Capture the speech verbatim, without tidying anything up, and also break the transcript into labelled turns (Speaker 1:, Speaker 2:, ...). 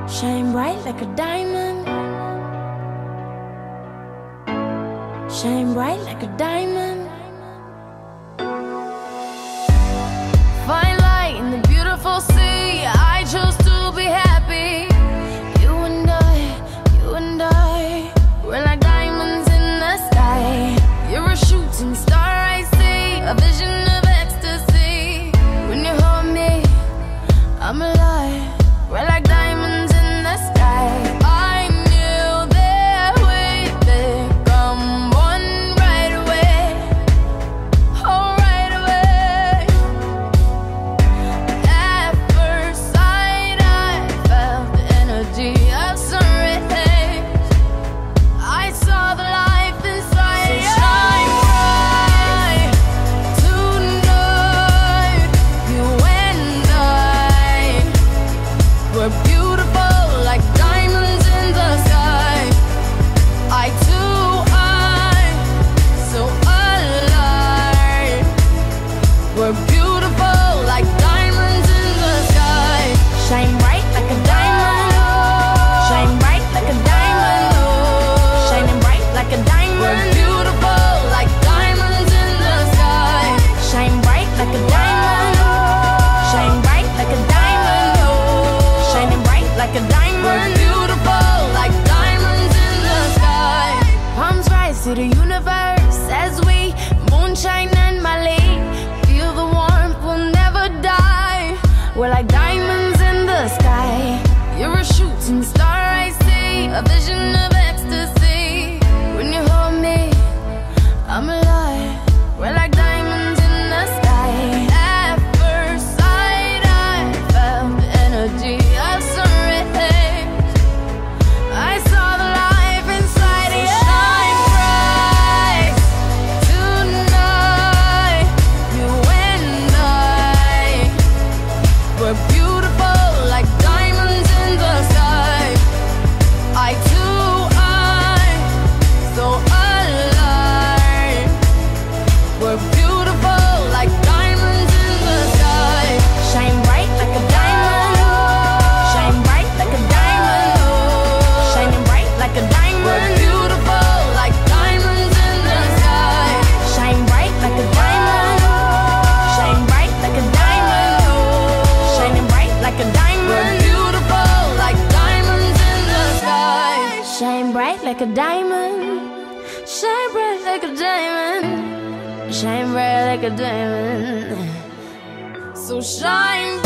Speaker 1: Shine bright like a diamond. Shine bright like a diamond. Fine light in the beautiful sea. I chose to be happy. You and I, you and I, we're like diamonds in the sky. You're a shooting star I see, a vision of ecstasy. When you hold me, I'm alive. We're like diamonds in the sky. I knew that we'd become one right away. Oh, right away. At first sight, I felt the energy of sun rays. I saw the life inside you. So shine bright tonight. You and I, we're beautiful like diamonds in the sky. I too, I'm so alive. We're beautiful like diamonds in the sky. Shine bright like a diamond. Shine bright like a diamond. Shining bright like a diamond. We're beautiful like diamonds in the sky. Shine bright like a diamond. Shine bright like a diamond. Shining bright like a diamond. We're beautiful like diamonds in the sky. Palms rise to the universe as we moonshine and Mali. Feel the warmth, we'll never die. We're like diamonds in the sky. You're a shooting star I see, a vision of ecstasy. When you hold me, I'm alive. We're like diamonds in the sky. At first sight, I felt the energy of sun rays. I saw the life inside you. Shine bright tonight. You and I, we're beautiful like diamonds in the sky. I too, I'm so alive. We're beautiful like diamonds in the sky. Shine bright like a diamond. Shine bright like a diamond. Shining bright like a diamond. We're beautiful like diamonds in the sky. Shine bright like a diamond. Shine bright like a diamond. Shining bright like a diamond. We're beautiful like diamonds in the sky. Shine bright like a diamond. Shine bright like a diamond. Shine bright like a diamond. So shine